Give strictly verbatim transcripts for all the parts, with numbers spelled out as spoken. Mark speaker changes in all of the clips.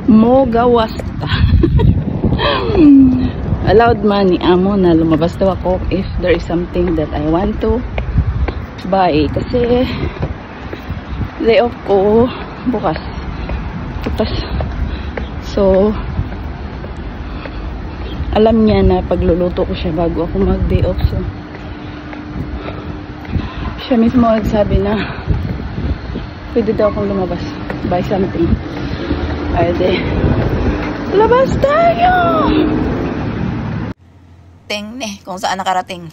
Speaker 1: mo gawas ta. Allowed man ni amo na lumabas daw ako if there is something that I want to buy. Kasi day off ko bukas. Tapos, so, alam niya na pagluluto ko siya bago ako mag-day off. So, siya mismo nagsabi na pwede daw akong lumabas. Buy something. Ay, de. Labas tayo!
Speaker 2: Ting ne, kung saan nakarating.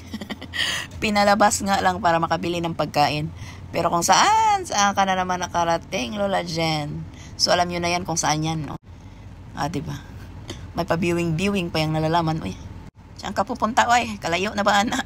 Speaker 2: Pinalabas nga lang para makabili ng pagkain. Pero kung saan, saan ka na naman nakarating, Lola Jen. So, alam nyo na yan kung saan yan, no? Ah, diba? May pa-viewing-viewing pa yung nalalaman. Uy, saan ka pupunta, uy? Kalayo na ba, ana?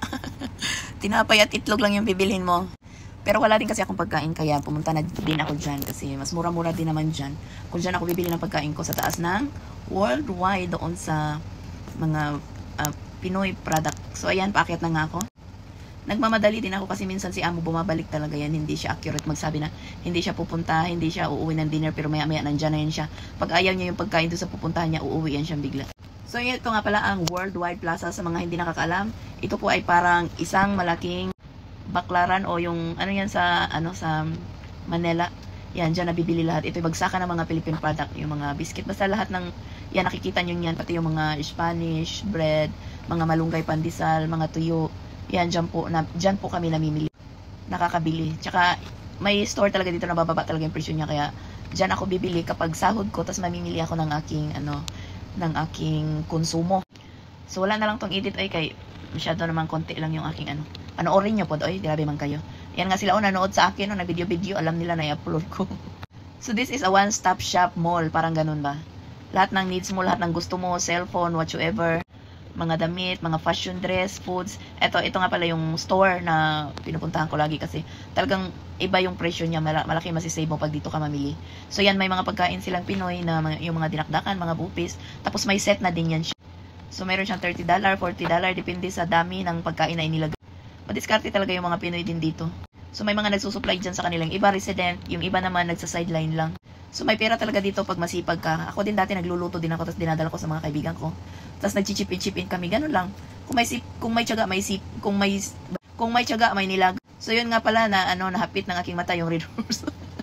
Speaker 2: Tinapay at itlog lang yung bibilhin mo. Pero wala din kasi akong pagkain, kaya pumunta na din ako dyan. Kasi mas mura-mura din naman dyan. Kung dyan ako bibili ng pagkain ko sa taas ng worldwide doon sa mga uh, Pinoy product. So, ayan, paakyat na nga ako. Nagmamadali din ako kasi minsan si amo bumabalik talaga yan. Hindi siya accurate magsabi na hindi siya pupunta, hindi siya uuwi ng dinner, pero maya-maya nandyan na yan siya. Pag ayaw niya yung pagkain doon sa pupuntahan niya, uuwi yan siyang bigla. So, ito nga pala ang Worldwide Plaza sa mga hindi nakakaalam. Ito po ay parang isang malaking baklaran o yung ano yan sa ano sa Manila. Yan, dyan nabibili lahat. Ito yung bagsakan ng mga Philippine product, yung mga biscuit. Basta lahat ng yan, nakikita nyo yan, pati yung mga Spanish bread, mga malunggay pandesal, mga tuyo. Yan, dyan po, na, dyan po kami namimili. Nakakabili. Tsaka, may store talaga dito na bababa talaga yung presyo niya. Kaya, dyan ako bibili kapag sahod ko, tapos mamimili ako ng aking, ano, ng aking konsumo. So, wala na lang tong edit, ay, kay, masyado naman konti lang yung aking, ano. Panoorin nyo po, oy, grabe man kayo. Yan nga sila, o, nanood sa akin, o, na video-video, alam nila na i-upload ko. So, this is a one-stop shop mall, parang ganun ba? Lahat ng needs mo, lahat ng gusto mo, cellphone, whatsoever, mga damit, mga fashion dress, foods. Ito, ito nga pala yung store na pinupuntahan ko lagi kasi talagang iba yung presyo niya, malaki masisave mo pag dito ka mamili. So yan, may mga pagkain silang Pinoy na mga, yung mga dinakdakan, mga bupis, tapos may set na din yan siya. So meron siyang thirty dollars, forty dollars, depende sa dami ng pagkain na inilagay. Madiskarte talaga yung mga Pinoy din dito. So may mga nagsusupply dyan sa kanilang iba resident, yung iba naman nagsa-sideline lang. So may pera talaga dito pag masipag ka. Ako din dati nagluluto din ako, tapos dinadala ko sa mga kaibigan ko. Tapos nagchichipin-chipin kami, ganun lang. Kung may sip, kung may tiyaga, may sip, kung may kung may tiyaga, may nilag. So yun nga pala na ano, nahapit ng aking mata yung red horse.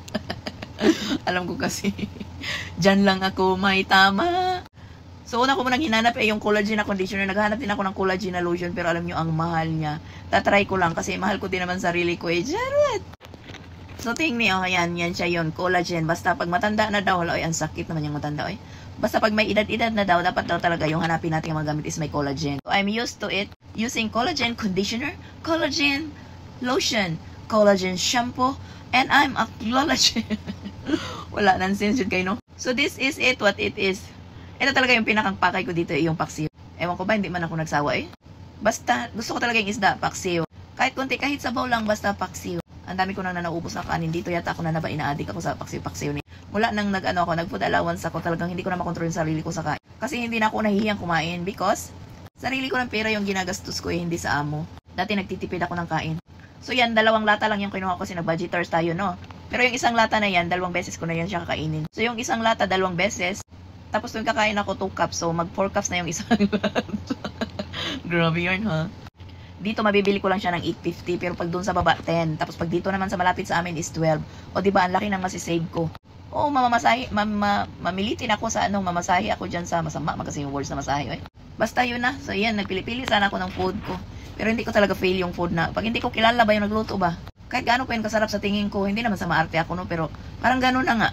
Speaker 2: Alam ko kasi. Diyan lang ako may tama. So una ko munang hinanap eh yung collagen na conditioner. Naghahanap din ako ng collagen na lotion, pero alam nyo ang mahal niya. Tatry ko lang kasi mahal ko din naman sarili ko eh. Jarot! So, tingni, oh, ayan, yan siya yun, collagen. Basta pag matanda na daw, hala, ay, ang sakit naman yung matanda, oy. Basta pag may edad-edad na daw, dapat daw talaga yung hanapin natin yung mga gamit is may collagen. So, I'm used to it using collagen conditioner, collagen lotion, collagen shampoo, and I'm a collagen. Wala, nonsense yun kayo, no? So, this is it, what it is. Ito talaga yung pinakang pakay ko dito, eh, yung paksiw. Ewan ko ba, hindi man ako nagsawa, eh. Basta, gusto ko talaga yung isda, paksiw. Kahit konti, kahit sabaw lang, basta paksiw. Ang dami ko nang nanaubos na kanin dito, yata ako na naba ina-addict ako sa paksiw-paksiw ni. Mula nang nag-ano ako, nag-food allowance ako, talagang hindi ko na makontrol yung sarili ko sa kain. Kasi hindi na ako nahihiyang kumain because sarili ko ng pera yung ginagastos ko, eh, hindi sa amo. Dati nagtitipid ako ng kain. So yan, dalawang lata lang yung kinuha ko kasi nag-budgeters tayo, no? Pero yung isang lata na yan, dalawang beses ko na yan siya kakainin. So yung isang lata, dalawang beses, tapos tuwing kakain ako two cups, so mag four cups na yung isang lata. Grabe yun, ha? Dito mabibili ko lang siya ng eight fifty, pero pag doon sa baba ten, tapos pag dito naman sa malapit sa amin is twelve. O di ba ang laki ng masisave ko. Oo, mamamasahe, mama, mamilitin ako sa ano, mamasahe ako diyan sa masama, kasi yung words na masahe, eh. Basta yun na. So yan, nagpili-pili sana ako ng food ko. Pero hindi ko talaga fail yung food na. Pag hindi ko kilala ba yung nagluto ba? Kahit gaano pa yun kasarap sa tingin ko, hindi naman sa maarte ako, no, pero parang gano'n na nga.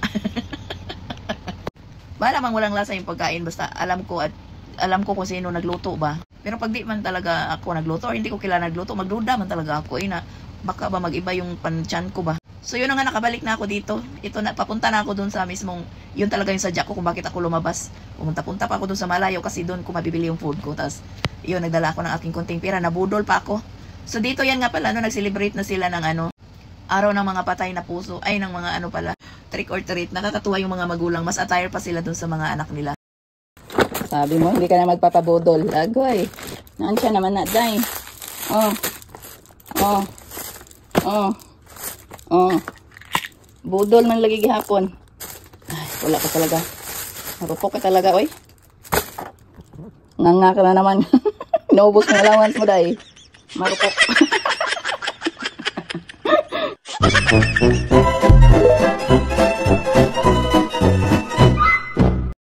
Speaker 2: Bala mang walang lasa yung pagkain, basta alam ko at alam ko kung sino nagluto ba. Pero pag di man talaga ako nagluto or hindi ko kilala nagluto, magduda man talaga ako, eh, na baka ba mag-iba yung panchan ko ba. So yun na nga, nakabalik na ako dito. Ito na, papunta na ako dun sa mismong, yun talaga yung sadya ko kung bakit ako lumabas. Pumunta-punta pa ako dun sa malayo kasi dun ko mabibili yung food ko. Tapos yun, nagdala ako ng aking konting pera, nabudol pa ako. So dito yan nga pala, no, nag-celebrate na sila ng ano, araw ng mga patay na puso, ay ng mga ano pala, trick or treat. Nakakatuwa yung mga magulang, mas attire pa sila dun sa mga anak nila. Sabi mo, hindi ka na magpapabudol. Agoy. Naan siya naman na, day. Oh. Oh. Oh. Oh. Budol man lagi gihapon. Ay, wala ka talaga.
Speaker 1: Marupok ka talaga, oy. Nganga ka na naman. Naubos ng allowance mo, day. Marupok.